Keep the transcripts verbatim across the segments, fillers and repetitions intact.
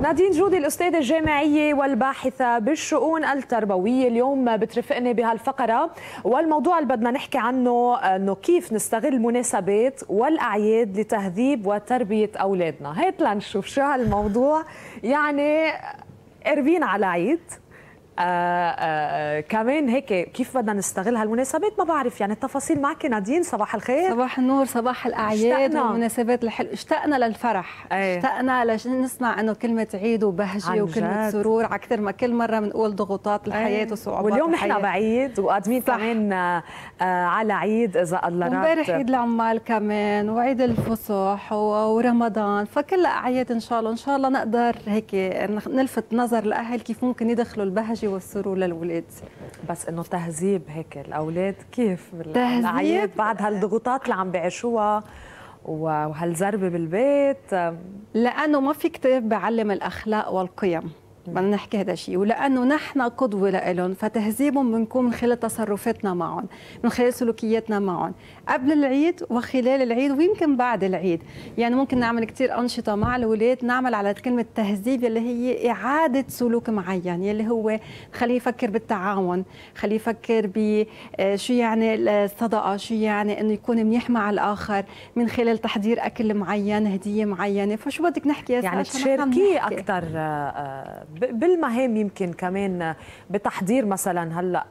نادين جودي الأستاذة الجامعية والباحثة بالشؤون التربوية اليوم بترافقني بهالفقرة، والموضوع اللي بدنا نحكي عنه أنه كيف نستغل المناسبات والأعياد لتهذيب وتربية أولادنا. هات لنشوف شو هالموضوع. يعني قربين على عيد، آه آه كمان هيك كيف بدنا نستغل هالمناسبات ما بعرف، يعني التفاصيل معك نادين. صباح الخير. صباح النور، صباح الاعياد والمناسبات الحلوه. اشتقنا للفرح، أيه. اشتقنا لنسمع انه كلمه عيد وبهجه وكلمه سرور اكثر ما كل مره بنقول ضغوطات الحياه أيه. وصعوبات واليوم الحياه. نحن بعيد وقادمين كمان آه على عيد اذا الله راد. وامبارح عيد العمال كمان وعيد الفصح ورمضان، فكل اعياد ان شاء الله ان شاء الله نقدر هيك نلفت نظر الاهل كيف ممكن يدخلوا البهجه والسرور للأولاد. بس انه تهذيب هيك الاولاد كيف بالاعياد بعد هالضغوطات اللي عم بيعيشوها وهالزربه بالبيت؟ لانه ما في كتاب بيعلم الاخلاق والقيم، بدنا نحكي هذا الشيء، ولانه نحن قدوه لهم فتهذيبهم بنكون من خلال تصرفاتنا معهم، من خلال سلوكياتنا معهم قبل العيد وخلال العيد ويمكن بعد العيد. يعني ممكن نعمل كثير انشطه مع الاولاد، نعمل على كلمه تهذيب اللي هي اعاده سلوك معين، يلي هو خليه يفكر بالتعاون، خليه يفكر بشو يعني الصدقه، شو يعني انه يكون منيح مع الاخر من خلال تحضير اكل معين، هديه معينه. فشو بدك نحكي يا يعني تشاركيه اكثر بالمهام، يمكن كمان بتحضير مثلا هلا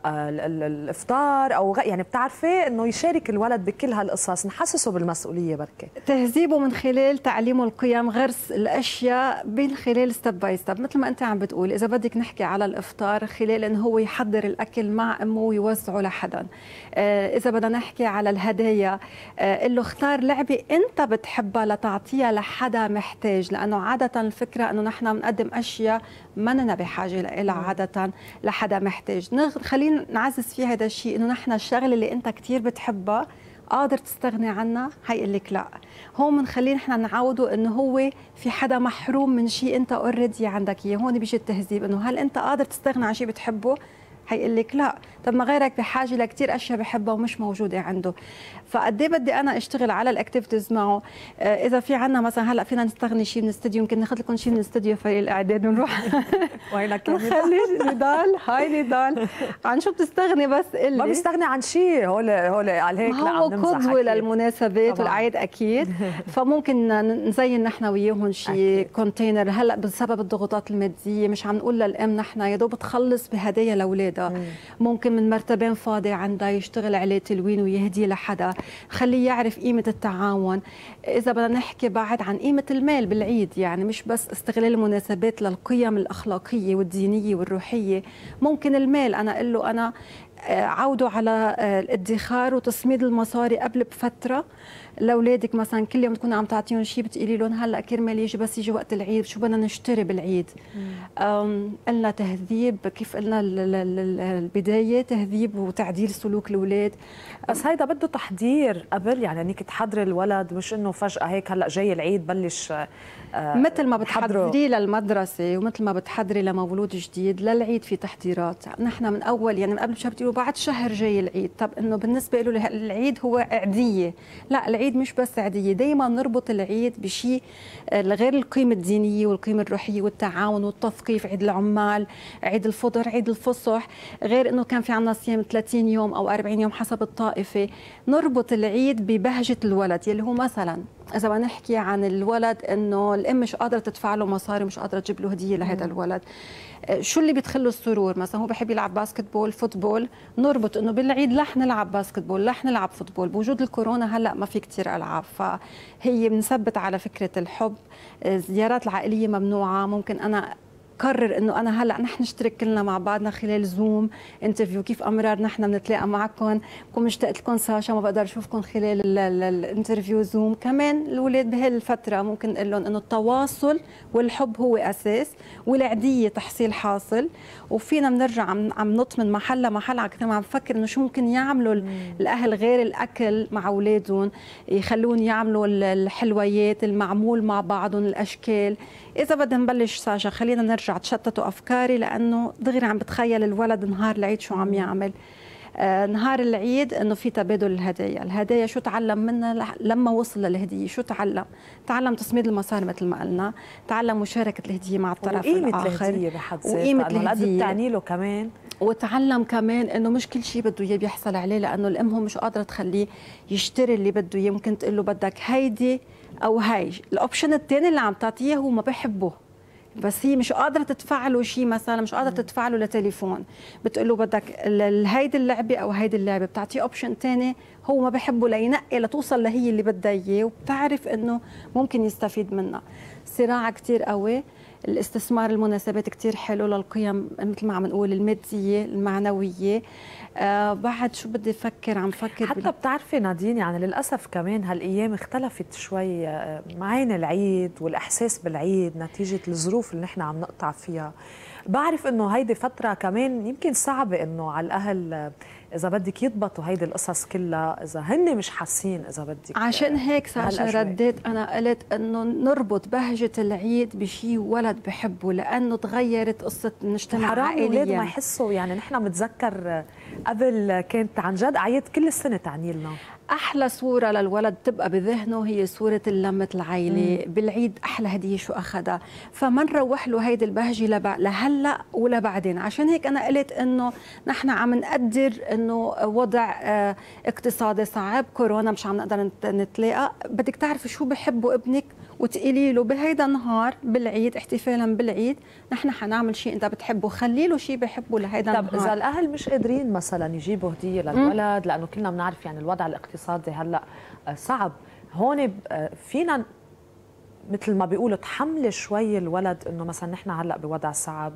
الافطار او يعني بتعرفي انه يشارك الولد بكل هالقصص، نحسسه بالمسؤوليه. بركه تهذيبه من خلال تعليمه القيم، غرس الاشياء من خلال ستيب باي ستيب. مثل ما انت عم بتقول، اذا بدك نحكي على الافطار خلال انه هو يحضر الاكل مع امه ويوزعه لحدا. آه اذا بدنا نحكي على الهدايا، آه قل له اختار لعبه انت بتحبها لتعطيها لحدا محتاج، لانه عاده الفكره انه نحن بنقدم اشياء ما لنا بحاجه لها عاده لحدا محتاج. خلينا نعزز فيها هذا الشيء، انه نحن الشغله اللي انت كثير بتحبها قادر تستغني عنها، هيقول لك لا. هون بنخليه نحن نعوده انه هو في حدا محروم من شيء انت اوريدي عندك اياه. هون بيجي التهذيب، انه هل انت قادر تستغني عن شيء بتحبه؟ هيقول لك لا. طب ما غيرك بحاجه لكثير اشياء بحبها ومش موجوده عنده. فقد ايه بدي انا اشتغل على الاكتيفيتيز معه. آه اذا في عندنا مثلا هلا فينا نستغني شيء من الاستديو، يمكن ناخذ لكم شيء من الاستديو فريق الاعداد ونروح وينك نخلي نضال. هاي نضال عن شو بتستغني؟ بس قلي. ما بيستغني عن شيء. هول هول على هيك لا عم نمزح. قدوه للمناسبات والاعياد اكيد. فممكن نزين نحن وياهم شيء كونتينر. هلا بسبب الضغوطات الماديه مش عم نقول للام نحن يا دوب تخلص بهدايا لاولادها، ممكن من مرتبين فاضي عندها يشتغل عليه تلوين ويهدي لحدا، خليه يعرف قيمه التعاون. اذا بدنا نحكي بعد عن قيمه المال بالعيد، يعني مش بس استغلال المناسبات للقيم الاخلاقيه والدينيه والروحيه، ممكن المال انا اقول له انا عوده على الادخار وتصميد المصاري قبل بفتره لاولادك. مثلا كل يوم تكون عم تعطيهم شيء بتقولي لهم هلا كرمال يجي بس يجي وقت العيد شو بدنا نشتري بالعيد. قلنا تهذيب، كيف قلنا البدايه تهذيب وتعديل سلوك الاولاد. بس هيدا بده تحضير قبل، يعني انك تحضري الولد، مش انه فجاه هيك هلا جاي العيد بلش آه مثل ما بتحضري للمدرسه ومثل ما بتحضري لمولود جديد للعيد في تحضيرات. نحن من اول يعني من قبل شهر بتقولوا بعد شهر جاي العيد. طب انه بالنسبه له العيد هو عيديه، لا العيد مش بس عيديه. دائما نربط العيد بشيء غير القيمه الدينيه والقيمه الروحيه والتعاون والتثقيف. عيد العمال، عيد الفطر، عيد الفصح، غير انه كان في عندنا صيام ثلاثين يوم او أربعين يوم حسب الطائفه. نربط العيد ببهجه الولد، يلي هو مثلا اذا بدنا نحكي عن الولد انه الام مش قادره تدفع له مصاري، مش قادره تجيب له هديه لهذا الولد، شو اللي بيدخله السرور؟ مثلا هو بحب يلعب باسكت بول، فوتبول، نربط انه بالعيد رح نلعب باسكت بول، رح نلعب فوتبول. بوجود الكورونا هلا ما في كثير العاب، فهي بنثبت على فكره الحب. الزيارات العائليه ممنوعه. ممكن انا قرر انه انا هلا نحن نشترك كلنا مع بعضنا خلال زوم انترفيو، كيف امرار نحن بنتلاقى معكم، بكون مشتاقه لكم ساشا ما بقدر اشوفكم خلال الانترفيو زوم. كمان الاولاد بهالفتره ممكن نقول لهم انه التواصل والحب هو اساس، والعديه تحصيل حاصل، وفينا بنرجع عم عم نط من محل لمحل. على كثر ما عم بفكر انه شو ممكن يعملوا الاهل غير الاكل مع اولادهم، يخلون يعملوا الحلويات المعمول مع بعضهم، الاشكال. اذا بدنا نبلش ساشا خلينا نرجع تشتتوا افكاري، لانه دغري عم بتخيل الولد نهار العيد شو عم يعمل. آه نهار العيد انه في تبادل الهدايا، الهدايا شو تعلم منها لما وصل للهديه؟ شو تعلم؟ تعلم تصميد المصاري مثل ما قلنا، تعلم مشاركه الهديه مع الطرف وقيمة الاخر، الهديه بحد ذاتها، وقيمه الهديه بتعني له كمان، وتعلم كمان انه مش كل شيء بده اياه بيحصل عليه، لانه الام هو مش قادره تخليه يشتري اللي بده اياه، ممكن تقول له بدك هيدي او هاي، الاوبشن الثاني اللي عم تعطيه هو ما بحبه، بس هي مش قادره تدفع له شيء، مثلا مش قادره تدفع له لتليفون، بتقول له بدك هيدي اللعبه او هيدي اللعبه، بتعطيه اوبشن ثاني هو ما بحبه لينقي لتوصل لهي اللي بدها اياه، وبتعرف انه ممكن يستفيد منها. صراع كثير قوي. الاستثمار المناسبات كتير حلو للقيم مثل ما عم نقول الماديه المعنويه. آه بعد شو بدي افكر، عم فكر حتى بال... بتعرفي نادين، يعني للاسف كمان هالايام اختلفت شوي معاني العيد والاحساس بالعيد نتيجه الظروف اللي نحن عم نقطع فيها. بعرف انه هيدي فتره كمان يمكن صعبه انه على الاهل اذا بدك يضبطوا هيدي القصص كلها، اذا هن مش حاسين اذا بدك. عشان هيك ساشا رديت انا قلت انه نربط بهجه العيد بشيء ولد بحبه، لانه تغيرت قصه المجتمع عائليا. حرام الاولاد ما يحسوا، يعني نحن متذكر قبل كانت عن جد اعياد كل السنه تعني لنا. احلى صوره للولد تبقى بذهنه هي صوره لمه العائله بالعيد، احلى هديه شو اخذها، فما نروح له هيدي البهجه لهلا ولا بعدين. عشان هيك انا قلت انه نحن عم نقدر انه وضع اقتصادي صعب، كورونا مش عم نقدر نتلاقى، بدك تعرفي شو بحبه ابنك وتقولي له بهيدا النهار بالعيد احتفالا بالعيد نحن حنعمل شيء انت بتحبه، خلي له شيء بحبه لهيدا النهار. طب اذا الاهل مش قادرين مثلا يجيبوا هديه للولد، لانه كلنا بنعرف يعني الوضع الاقتصادي هلا صعب، هون فينا مثل ما بيقولوا تحمل شوي الولد انه مثلا نحن هلا بوضع صعب،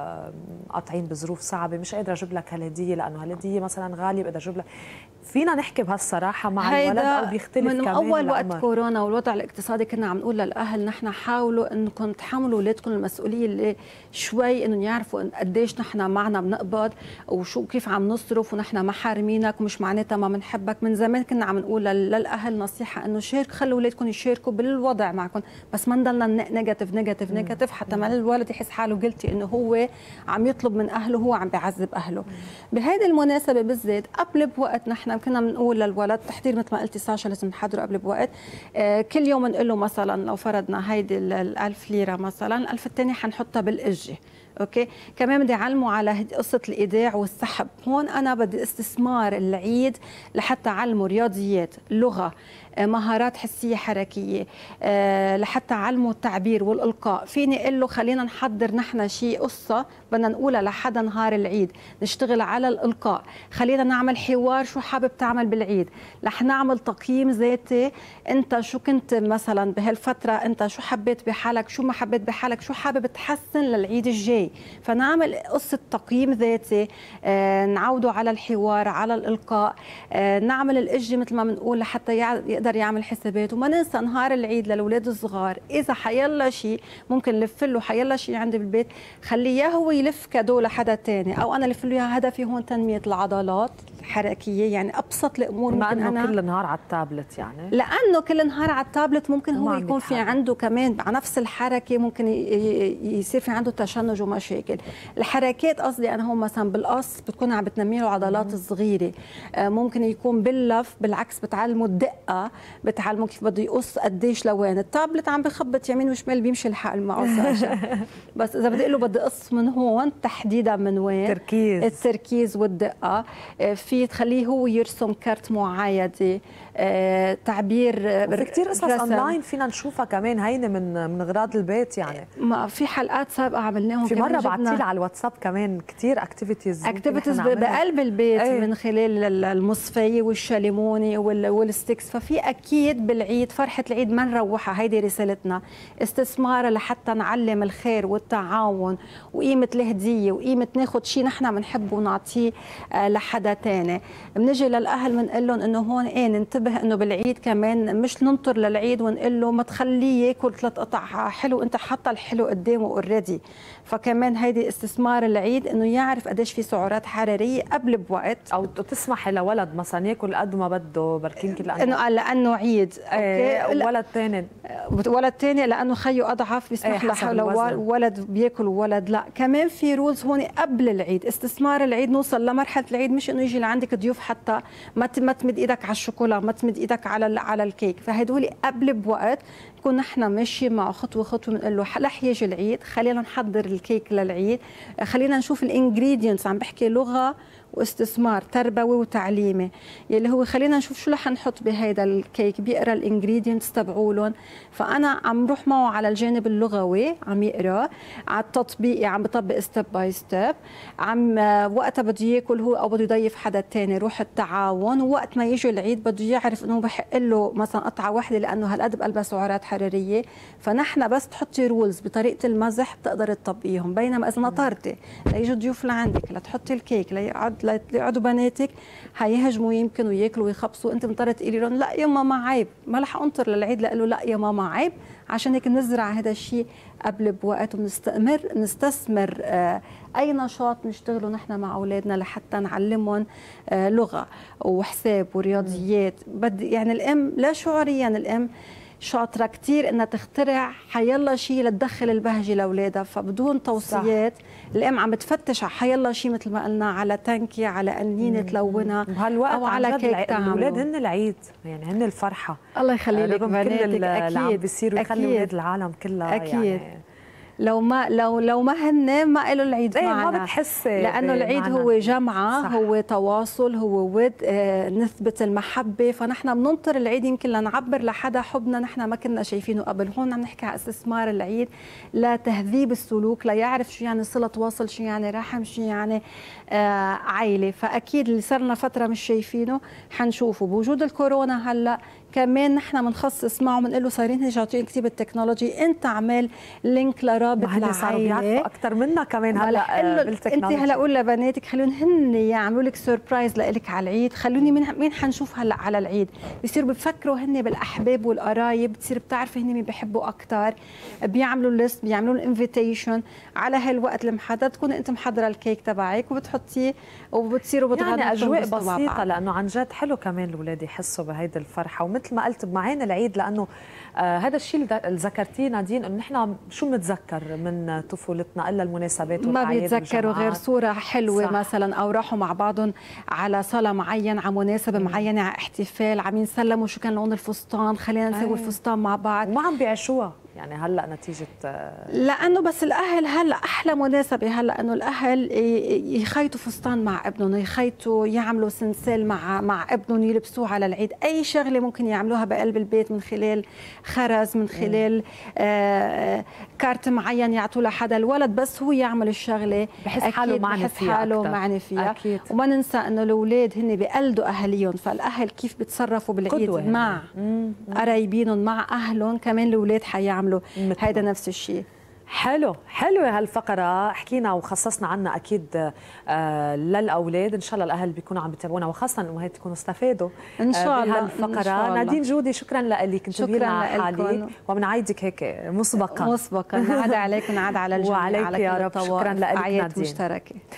قاطعين بظروف صعبه، مش قادره اجيب لك هالهديه لانه هالهديه مثلا غاليه، بدي اجيب لك. فينا نحكي بهالصراحه مع الولد او بيختلف من كمان اول الأمر. وقت كورونا والوضع الاقتصادي كنا عم نقول للاهل نحن حاولوا انكم تحملوا اولادكم المسؤوليه اللي شوي انهم يعرفوا قديش نحن معنا بنقبض وشو كيف عم نصرف ونحن ما حارمينك ومش معناتها ما بنحبك. من زمان كنا عم نقول للاهل نصيحه انه شارك، خلوا اولادكم يشاركوا بالوضع معكم، بس ما نضلنا نيجاتيف نيجاتيف نيجاتيف حتى ما الولد يحس حاله قلتي انه هو عم يطلب من اهله، هو عم بيعذب اهله. بهيدي المناسبه بالذات قبل بوقت نحن كنا بنقول للولد تحضير مثل ما قلتي ساشا لازم نحضره قبل بوقت، آه كل يوم نقول له مثلا لو فرضنا هيدي الألف ليره مثلا، الألف الثانيه حنحطها بالإجة، اوكي. كمان بدي اعلمه على قصه الايداع والسحب. هون انا بدي استثمار العيد لحتى اعلمه رياضيات، لغه، مهارات حسيه حركيه، أه لحتى علمه التعبير والالقاء. فيني اقول له خلينا نحضر نحن شيء قصه بدنا نقولها لحدا نهار العيد، نشتغل على الالقاء، خلينا نعمل حوار شو حابب تعمل بالعيد، رح نعمل تقييم ذاتي، انت شو كنت مثلا بهالفتره، انت شو حبيت بحالك، شو ما حبيت بحالك، شو حابب تحسن للعيد الجاي. فنعمل قصه تقييم ذاتي، أه نعوده على الحوار، على الالقاء، أه نعمل الاجه مثل ما بنقول لحتى يقدر يعمل حسابات. وما ننسى نهار العيد للاولاد الصغار اذا حيلا شيء ممكن لف له حيلا شيء عندي بالبيت، خليه هو يلف كادو لحدا ثاني، او انا لف له اياها. هدفي هون تنميه العضلات الحركيه، يعني ابسط الامور. مع ممكن انه أنا كل نهار على التابلت، يعني لانه كل نهار على التابلت ممكن هو يكون في عنده كمان على نفس الحركه ممكن يصير في عنده تشنج ومشاكل. الحركات قصدي انا هون مثلا بالقص بتكون عم بتنمي له العضلات الصغيره، ممكن يكون باللف بالعكس بتعلمه الدقه، بتعلمه كيف بده يقص قديش لوين. التابلت عم بخبط يمين وشمال بيمشي الحال معه ساشا بس اذا بدي اقول له بدي اقص من هون تحديدا من وين، تركيز التركيز والدقه. في تخليه هو يرسم كرت معايده، آه، تعبير. في كثير قصص اونلاين فينا نشوفها كمان، هينه من من اغراض البيت. يعني ما في حلقات سابقه عملناهم، في مره بعتي لي على الواتساب كمان كثير اكتيفيتيز اكتيفيتيز بقلب البيت. أيه. من خلال المصفيه والشاليموني والستيكس. ففي اكيد بالعيد فرحه العيد ما نروحها، هيدي رسالتنا، استثمار لحتى نعلم الخير والتعاون وقيمه الهديه وقيمه ناخذ شيء نحن بنحبه ونعطيه لحدا ثاني. بنجي للاهل بنقول لهم انه هون ايه ننتبه ننتبه انه بالعيد كمان مش ننطر للعيد ونقول له ما تخليه ياكل ثلاث قطع حلو، انت حاطه الحلو قدامه اوريدي. فكمان هيدي استثمار العيد انه يعرف قديش في سعرات حراريه قبل بوقت، او تسمحي لولد مثلا ياكل قد ما بده بركين كل انه لانه عيد. اوكي. ولد ثاني ولد ثاني لانه خيه اضعف بيسمح له لو ولد بياكل ولد لا. كمان في رولز هون قبل العيد، استثمار العيد، نوصل لمرحله العيد مش انه يجي لعندك ضيوف حتى ما ما تمد ايدك على الشوكولا، ما تمد ايدك على على الكيك. فهدول قبل بوقت نكون نحن ماشيين معه خطوه خطوه، بنقول له رح يجي العيد، خلينا نحضر الكيك للعيد، خلينا نشوف الانجريدينتس. عم بحكي لغه واستثمار تربوي وتعليمي، يلي هو خلينا نشوف شو رح نحط بهيدا الكيك، بيقرا الانجريدينتس تبعولن. فانا عم بروح معه على الجانب اللغوي، عم يقرا على التطبيقي، عم بطبق ستيب باي ستيب، عم وقتها بده ياكل هو او بده يضيف حدا ثاني، روح التعاون. ووقت ما يجي العيد بده يعرف انه بحق له مثلا قطعه واحده لانه هالقد بقلبها سعرات حراريه. فنحن بس تحطي رولز بطريقه المزح بتقدر تطبقيهم. بينما اذا نطرتي ليجوا ضيوف لعندك لتحطي الكيك ليقعد ليقعدوا بناتك هيهجموا يمكن وياكلوا ويخبصوا، انت مضطره تقولي لهم لا يا ماما عيب، ما رح انطر للعيد لاقول له لا يا ماما عيب. عشان هيك بنزرع هذا الشيء قبل بوقت، وبنستمر نستثمر آه اي نشاط نشتغله نحن مع اولادنا لحتى نعلمهم آه لغه وحساب ورياضيات. بدي يعني الام لا شعوريا الام شاطره كثير انها تخترع حيلا شيء لتدخل البهجه لاولادها. فبدون توصيات صح. الام عم بتفتش على حيلا شيء مثل ما قلنا، على تنكي، على قنينه تلونها، او على كيك. الاولاد هن العيد، يعني هن الفرحه. الله يخلي لك بناتك. كل اللي عم بيصير ويخلي اولاد العالم كلها اكيد يعني لو ما لو لو ما هن ما له العيد ايه معنا، ما بتحسي لانه العيد هو جمعه صح. هو تواصل، هو ود آه نثبت المحبه. فنحن بننطر العيد يمكن لنعبر لحدا حبنا نحن ما كنا شايفينه قبل. هون عم نحكي على استثمار العيد لتهذيب السلوك، ليعرف شو يعني صله وصل، شو يعني رحم، شو يعني آه عائله. فاكيد اللي صرنا فتره مش شايفينه حنشوفه. بوجود الكورونا هلا كمان نحن بنخصص معه، بنقول له صايرين شاطرين كثير بالتكنولوجي، انت اعمل لينك لرابط العائله اكثر منا كمان هلا بالتكنولوجي. انت هلا قول لبناتك خليهم هن يعملوا لك سربرايز لك على العيد، خلوني مين مين حنشوف هلا على العيد. بصيروا بفكروا هن بالاحباب والقرايب، بتصير بتعرفي هن مين بيحبوا اكثر، بيعملوا ليست، بيعملوا الانفيتيشن على هالوقت المحدد، تكون انت محضره الكيك تبعك وبتحطيه وبتصيروا بتغدوا. يعني اجواء بسيطه، لانه عن جد حلو كمان الاولاد يحسوا بهيدي الفرحه. مثل ما قلت بمعين العيد، لانه آه هذا الشيء اللي ذكرتيه نادين، انه نحن شو بنتذكر من طفولتنا الا المناسبات والأعياد، ما بيتذكروا غير صوره حلوه صح. مثلا او راحوا مع بعضهم على صلاه معين، على مناسبه مم. معينه، على احتفال، عم ينسلموا شو كان لون الفستان، خلينا نسوي الفستان مع بعض، وما عم بيعيشوها يعني هلا نتيجه لانه بس الاهل هلا احلى مناسبه هلا انه الاهل يخيطوا فستان مع ابنهم، يخيطوا يعملوا سنسل مع مع ابنهم يلبسوه على العيد. اي شغله ممكن يعملوها بقلب البيت من خلال خرز، من خلال آه كارت معين يعطوه لحدا، الولد بس هو يعمل الشغله بحس حاله معني بحس فيها حاله معني فيها أكيد. وما ننسى انه الاولاد هن بيقلدوا اهاليهم، فالاهل كيف بيتصرفوا بالعيد مع قرايبينهم مع اهلهم كمان الاولاد حيعملوا هيدا نفس الشيء. حلو حلو هالفقره حكينا وخصصنا عنها اكيد آه للاولاد. ان شاء الله الاهل بيكونوا عم بيتابعونا، وخاصه الامهات تكونوا استفادوا ان شاء الله بهالفقره. نادين جودي شكرا لك، كنت مع حالي وبنعيدك هيك مسبقا مسبقا نعاد عليكم ونعاد على الجميع وعليك يا رب. شكرا لك نادين. مشتركه.